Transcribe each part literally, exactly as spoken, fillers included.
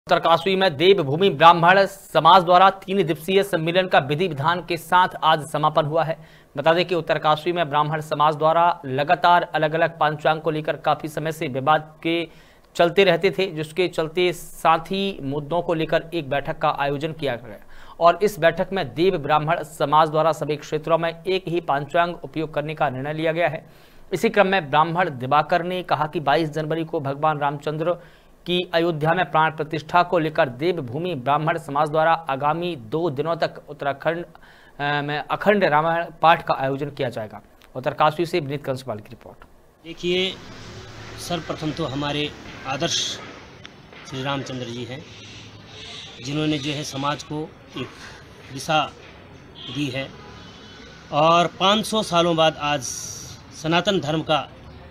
उत्तरकाशी में देवभूमि ब्राह्मण समाज द्वारा तीन दिवसीय सम्मेलन का विधि विधान के साथ आज समापन हुआ है। बता दें कि उत्तरकाशी में ब्राह्मण समाज द्वारा लगातार अलग अलग पंचांग को लेकर काफी समय से विवाद के चलते रहते थे, जिसके चलते साथ ही मुद्दों को लेकर एक बैठक का आयोजन किया गया और इस बैठक में देव ब्राह्मण समाज द्वारा सभी क्षेत्रों में एक ही पंचांग उपयोग करने का निर्णय लिया गया है। इसी क्रम में ब्राह्मण दिवाकर ने कहा कि बाईस जनवरी को भगवान रामचंद्र की अयोध्या में प्राण प्रतिष्ठा को लेकर देवभूमि ब्राह्मण समाज द्वारा आगामी दो दिनों तक उत्तराखंड में अखंड रामायण पाठ का आयोजन किया जाएगा। उत्तरकाशी से विनीत कंसवाल की रिपोर्ट। देखिए, सर्वप्रथम तो हमारे आदर्श श्री रामचंद्र जी हैं, जिन्होंने जो है समाज को एक दिशा दी है और पाँच सौ सालों बाद आज सनातन धर्म का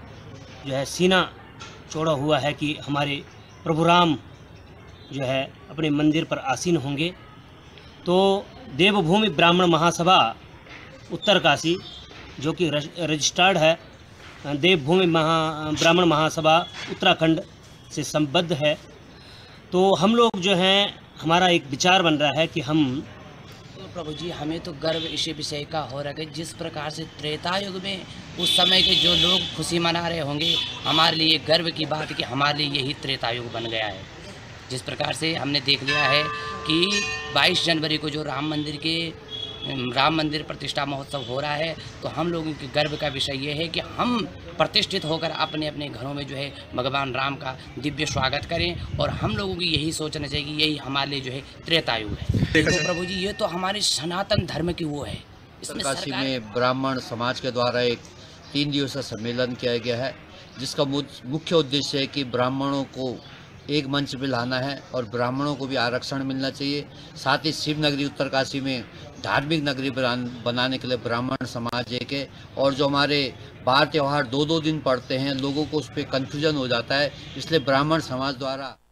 जो है सीना चौड़ा हुआ है कि हमारे प्रभु राम जो है अपने मंदिर पर आसीन होंगे। तो देवभूमि ब्राह्मण महासभा उत्तरकाशी, जो कि रजिस्टर्ड है देवभूमि महा ब्राह्मण महासभा उत्तराखंड से संबद्ध है, तो हम लोग जो हैं, हमारा एक विचार बन रहा है कि हम तो प्रभु जी, हमें तो गर्व इसी विषय का हो रहा है कि जिस प्रकार से त्रेता युग में उस समय के जो लोग खुशी मना रहे होंगे, हमारे लिए गर्व की बात है कि हमारे लिए यही त्रेता युग बन गया है। जिस प्रकार से हमने देख लिया है कि बाईस जनवरी को जो राम मंदिर के राम मंदिर प्रतिष्ठा महोत्सव हो रहा है, तो हम लोगों के गर्व का विषय ये है कि हम प्रतिष्ठित होकर अपने अपने घरों में जो है भगवान राम का दिव्य स्वागत करें और हम लोगों की यही सोचना चाहिए कि यही हमारे लिए जो है त्रेतायुग है। तो प्रभु जी, ये तो हमारे सनातन धर्म की वो है। उत्तरकाशी में ब्राह्मण समाज के द्वारा एक तीन दिवसीय सम्मेलन किया गया है, जिसका मुख्य उद्देश्य है कि ब्राह्मणों को एक मंच पर लाना है और ब्राह्मणों को भी आरक्षण मिलना चाहिए। साथ ही शिव नगरी उत्तरकाशी में धार्मिक नगरी बनाने के लिए ब्राह्मण समाज एक है और जो हमारे बार त्यौहार दो दो दिन पड़ते हैं, लोगों को उस पर कन्फ्यूजन हो जाता है, इसलिए ब्राह्मण समाज द्वारा